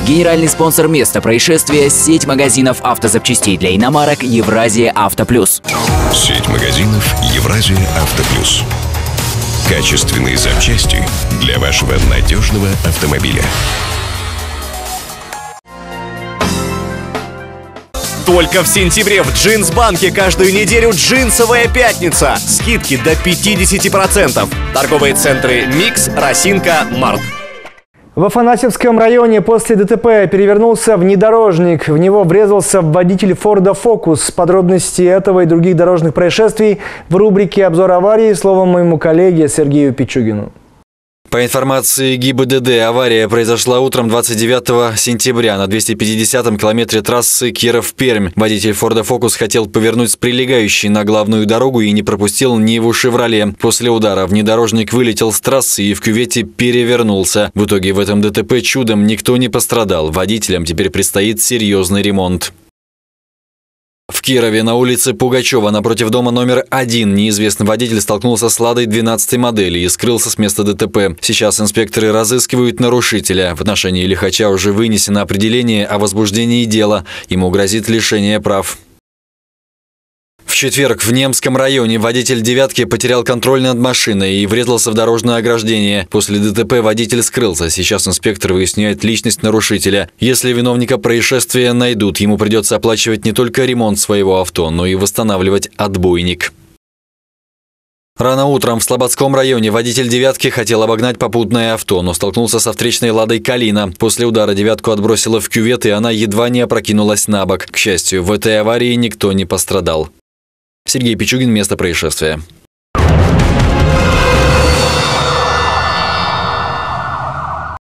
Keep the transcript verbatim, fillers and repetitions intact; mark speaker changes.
Speaker 1: Генеральный спонсор места происшествия – сеть магазинов автозапчастей для иномарок «Евразия Авто Плюс».
Speaker 2: Сеть магазинов «Евразия Авто Плюс». Качественные запчасти для вашего надежного автомобиля.
Speaker 3: Только в сентябре в Джинс-банке каждую неделю джинсовая пятница. Скидки до пятидесяти процентов. Торговые центры «Микс», «Росинка», «Март».
Speaker 4: В Афанасьевском районе после ДТП перевернулся внедорожник. В него врезался водитель Форда Фокус. Подробности этого и других дорожных происшествий в рубрике «Обзор аварии» словом моему коллеге Сергею Пичугину.
Speaker 5: По информации ГИБДД, авария произошла утром двадцать девятого сентября на двухсот пятидесятом километре трассы Киров-Пермь. Водитель Форда Фокус хотел повернуть с прилегающей на главную дорогу и не пропустил Ниву «Шевроле». После удара внедорожник вылетел с трассы и в кювете перевернулся. В итоге в этом ДТП чудом никто не пострадал. Водителям теперь предстоит серьезный ремонт. В Кирове на улице Пугачева напротив дома номер один неизвестный водитель столкнулся с «Ладой» двенадцатой модели и скрылся с места ДТП. Сейчас инспекторы разыскивают нарушителя. В отношении лихача уже вынесено определение о возбуждении дела. Ему грозит лишение прав. В четверг в Немском районе водитель «девятки» потерял контроль над машиной и врезался в дорожное ограждение. После ДТП водитель скрылся. Сейчас инспектор выясняет личность нарушителя. Если виновника происшествия найдут, ему придется оплачивать не только ремонт своего авто, но и восстанавливать отбойник. Рано утром в Слободском районе водитель «девятки» хотел обогнать попутное авто, но столкнулся со встречной «Ладой» Калина. После удара «девятку» отбросило в кювет, и она едва не опрокинулась на бок. К счастью, в этой аварии никто не пострадал. Сергей Пичугин, место происшествия.